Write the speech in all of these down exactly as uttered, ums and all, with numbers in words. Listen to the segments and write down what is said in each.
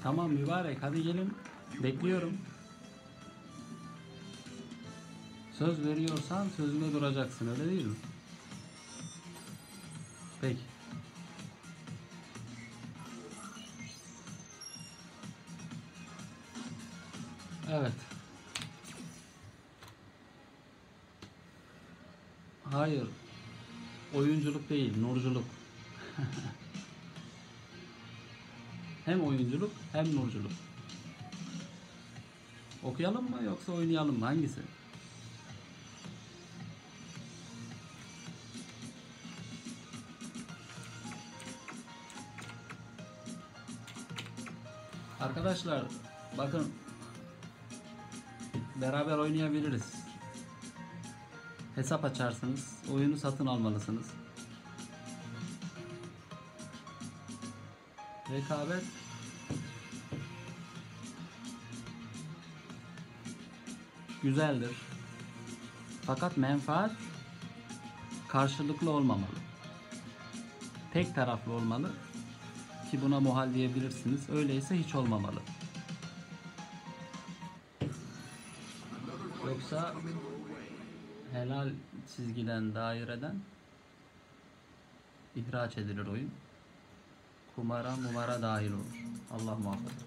Tamam mübarek, hadi gelin. Bekliyorum. Söz veriyorsan sözünde duracaksın, öyle değil mi? Peki. Evet. Hayır. Oyunculuk değil, nurculuk. Hem oyunculuk hem nurculuk. Okuyalım mı yoksa oynayalım mı? Hangisi? Arkadaşlar bakın, beraber oynayabiliriz. Hesap açarsınız, oyunu satın almalısınız. Rekabet güzeldir. Fakat menfaat karşılıklı olmamalı. Tek taraflı olmalı ki buna muhal diyebilirsiniz. Öyleyse hiç olmamalı. Yoksa helal çizgiden, daireden ihraç edilir oyun. Kumara mumara dahil olur. Allah muhafaza.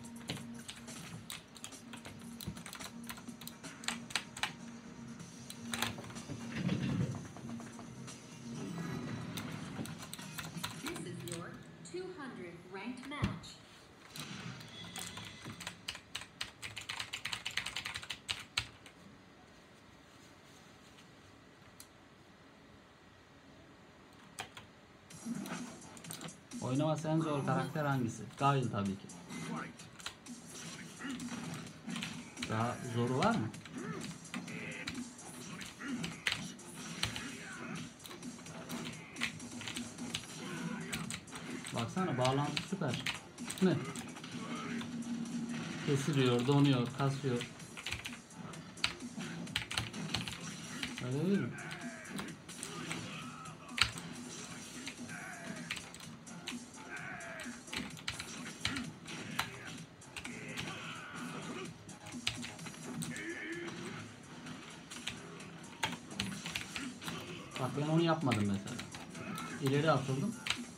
This is your two hundredth ranked match. Oynaması en zor karakter hangisi? Gail tabii ki. Daha zoru var mı? Baksana, bağlantı süper. Ne? Kesiliyor, donuyor, kasıyor. Öyle değil mi? Bak ben onu yapmadım mesela. İleri atıldım.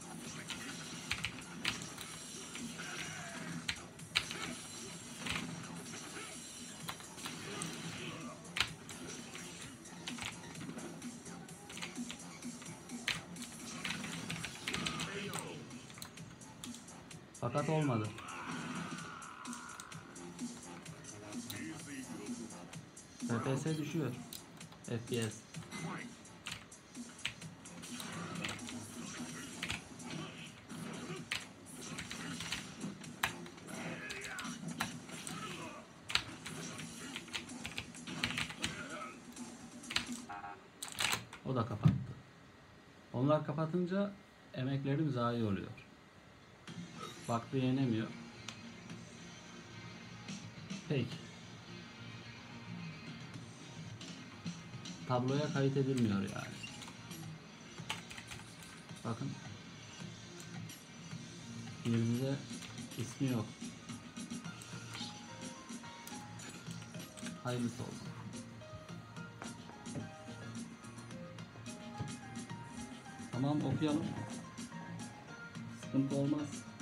Fakat olmadı. F P S düşüyor. F P S. O da kapattı. Onlar kapatınca emeklerim zayi oluyor. Vakti yenemiyor. Peki. Tabloya kayıt edilmiyor yani. Bakın. Girdi'de ismi yok. Hayırlısı olsun. Tamam, okuyalım. Sıkıntı olmaz.